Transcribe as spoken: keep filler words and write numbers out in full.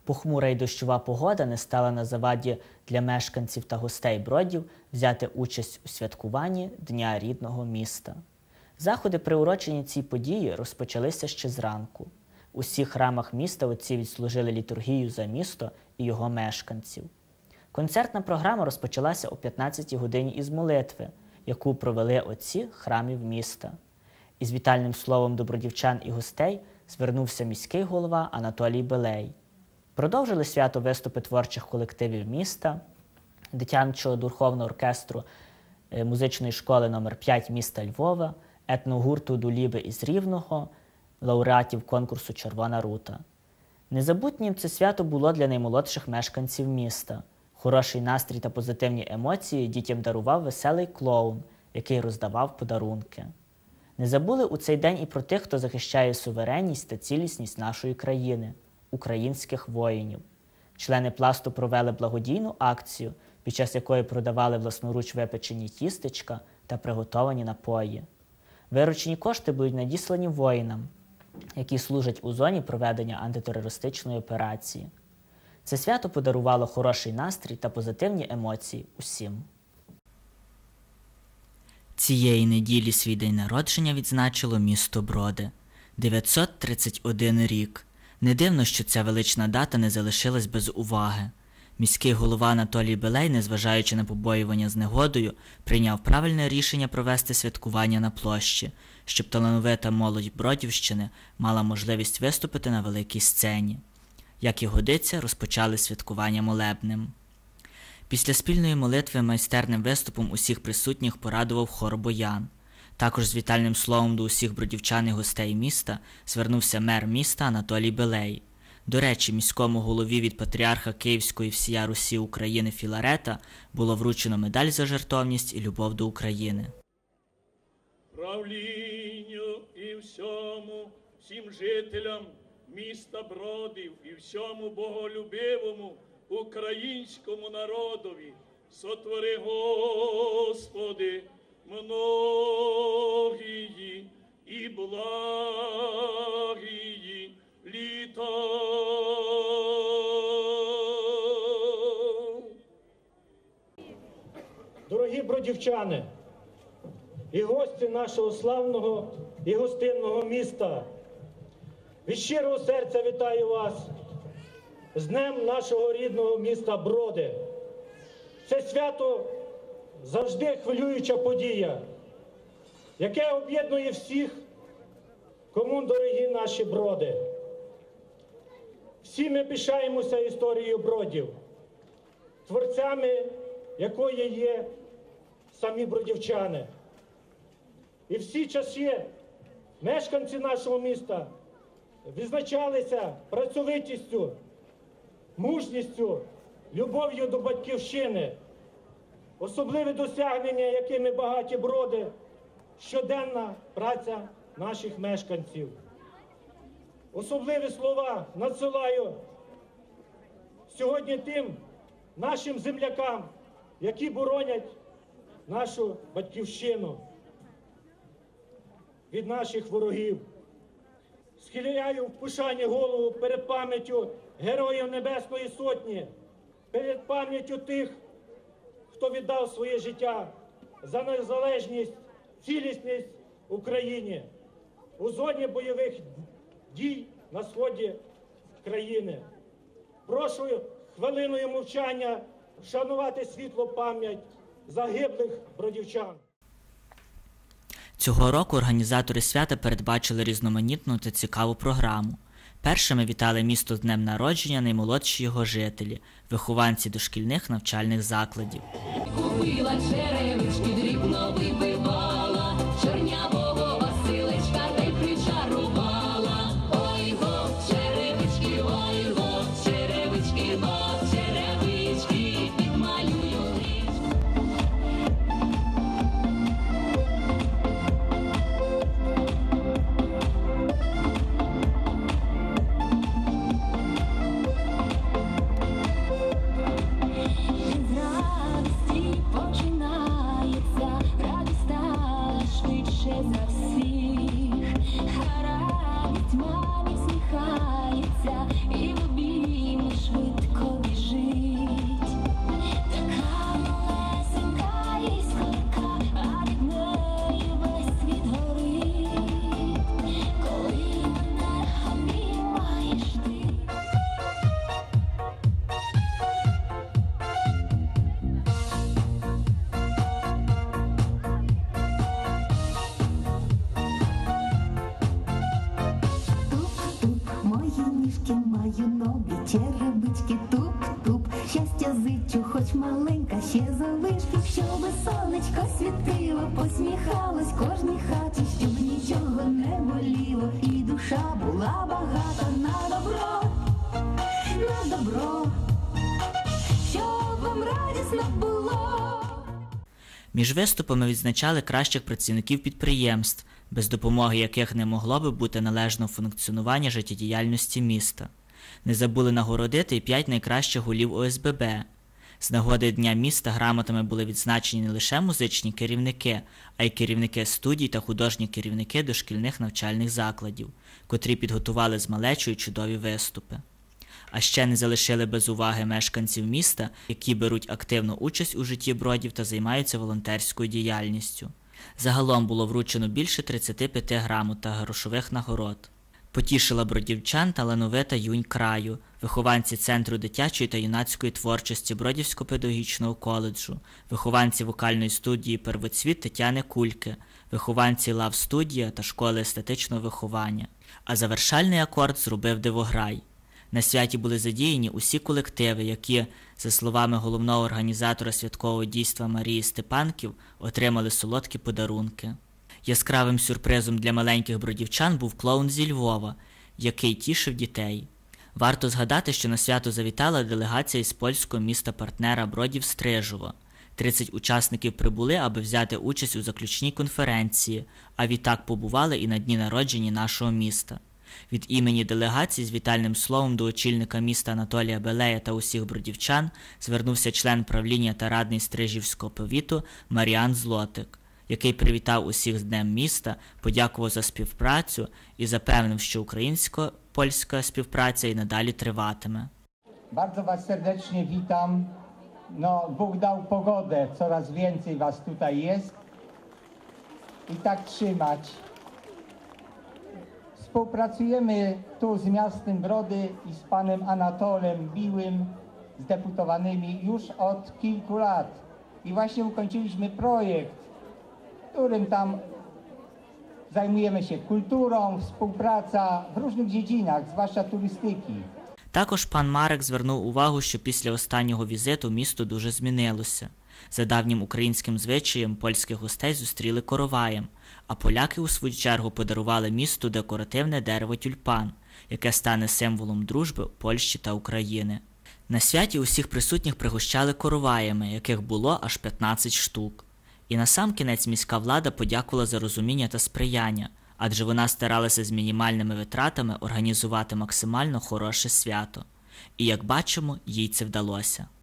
Похмура й дощова погода не стала на заваді для мешканців та гостей Бродів взяти участь у святкуванні Дня рідного міста. Заходи, приурочені цій події, розпочалися ще зранку. У всіх храмах міста отці відслужили літургію за місто і його мешканців. Концертна програма розпочалася о п'ятнадцятій годині із молитви, яку провели отці храмів міста. Із вітальним словом до бродівчан і гостей звернувся міський голова Анатолій Белей. Продовжили свято виступи творчих колективів міста, дитячого духовного оркестру музичної школи номер п'ять міста Львова, етногурту «Дуліби» із Рівного, лауреатів конкурсу «Червона рута». Незабутнім це свято було для наймолодших мешканців міста. Хороший настрій та позитивні емоції дітям дарував веселий клоун, який роздавав подарунки. Не забули у цей день і про тих, хто захищає суверенність та цілісність нашої країни – українських воїнів. Члени «Пласту» провели благодійну акцію, під час якої продавали власноруч випечені тістечка та приготовані напої. Виручені кошти будуть надіслані воїнам, які служать у зоні проведення антитерористичної операції. Це свято подарувало хороший настрій та позитивні емоції усім. Цієї неділі свій день народження відзначило місто Броди. дев'ятсот тридцять один рік. Не дивно, що ця велична дата не залишилась без уваги. Міський голова Анатолій Белей, незважаючи на побоювання з негодою, прийняв правильне рішення провести святкування на площі, щоб талановита молодь Бродівщини мала можливість виступити на великій сцені. Як і годиться, розпочали святкування молебнем. Після спільної молитви майстерним виступом усіх присутніх порадував хор «Боян». Також з вітальним словом до усіх бродівчан і гостей міста звернувся мер міста Анатолій Белей. До речі, міському голові від патріарха Київської всія Русі України Філарета було вручено медаль за жертовність і любов до України. Правлінню і всьому, всім жителям міста Бродів і всьому боголюбивому українському народові сотвори, Господи, многії і благії літа. Дорогі бродівчани і гості нашого славного і гостинного міста, від щирого серця вітаю вас з Днем нашого рідного міста Броди. Це свято завжди хвилююча подія, яке об'єднує всіх, кому дорогі наші Броди. Всі ми пишаємося історією Бродів, творцями якої є самі бродівчани. І всі часи мешканці нашого міста відзначалися працьовитістю, мужністю, любов'ю до батьківщини. Особливі досягнення, якими багаті Броди, щоденна праця наших мешканців. Особливі слова надсилаю сьогодні тим нашим землякам, які боронять нашу батьківщину від наших ворогів. Схиляю в пошані голову перед пам'яттю Героїв Небесної Сотні, перед пам'яттю тих, хто віддав своє життя за незалежність, цілісність Україні у зоні бойових дій на сході країни. Прошу хвилиною мовчання вшанувати світлу пам'ять загиблих бродівчан. Цього року організатори свята передбачили різноманітну та цікаву програму. Першими вітали місто з днем народження наймолодші його жителі, вихованці дошкільних навчальних закладів. Купила черевички, дрібно вибивала, чорнявого Василечка та й причарувала. Ой, го, черевички, ой, го, черевички, го, черевички, підмалюю річку. Починається радість та швидше. черевички туп-туп. Щастя зичу, хоч маленька, ще залишки, щоби сонечко світило, посміхалось кожній хаті, щоб нічого не боліло, і душа була багата на добро, на добро, щоб вам радісно було. Між виступами відзначали кращих працівників підприємств, без допомоги яких не могло би бути належного функціонування життєдіяльності міста. Не забули нагородити і п'ять найкращих голів О С Б Б. З нагоди Дня міста грамотами були відзначені не лише музичні керівники, а й керівники студій та художні керівники дошкільних навчальних закладів, котрі підготували з малечою чудові виступи. А ще не залишили без уваги мешканців міста, які беруть активну участь у житті Бродів та займаються волонтерською діяльністю. Загалом було вручено більше тридцяти п'яти грамот та грошових нагород. Потішила бродівчан талановита юнь краю, вихованці Центру дитячої та юнацької творчості Бродівського педагогічного коледжу, вихованці вокальної студії «Первоцвіт» Тетяни Кульки, вихованці Лав-студія та школи естетичного виховання. А завершальний акорд зробив дивограй. На святі були задіяні усі колективи, які, за словами головного організатора святкового дійства Марії Степанків, отримали солодкі подарунки. Яскравим сюрпризом для маленьких бродівчан був клоун зі Львова, який тішив дітей. Варто згадати, що на свято завітала делегація із польського міста-партнера Бродів Стрижово. тридцять учасників прибули, аби взяти участь у заключній конференції, а відтак побували і на дні народження нашого міста. Від імені делегації з вітальним словом до очільника міста Анатолія Белея та усіх бродівчан звернувся член правління та радний Стрижівського повіту Маріан Злотик, який привітав усіх з Днем міста, подякував за співпрацю і запевнив, що українсько-польська співпраця і надалі триватиме. Bardzo Was serdecznie witam. No, Bóg dał pogodę, coraz więcej Was tutaj jest. I tak trzymać. Współpracujemy tu z miastem Brody i z panem Anatolem Biłym, z deputowanymi już od kilku lat. I właśnie ukończyliśmy projekt, w którym tam zajmujemy się kulturą, współpraca w różnych dziedzinach, zwłaszcza turystyki. Також пан Марек звернув увагу, що після останнього візиту місто дуже змінилося. За давнім українським звичаєм польських гостей зустріли короваєм, а поляки у свою чергу подарували місту декоративне дерево тюльпан, яке стане символом дружби Польщі та України. На святі усіх присутніх пригощали короваями, яких було аж п'ятнадцять штук. І насамкінець міська влада подякувала за розуміння та сприяння, адже вона старалася з мінімальними витратами організувати максимально хороше свято. І, як бачимо, їй це вдалося.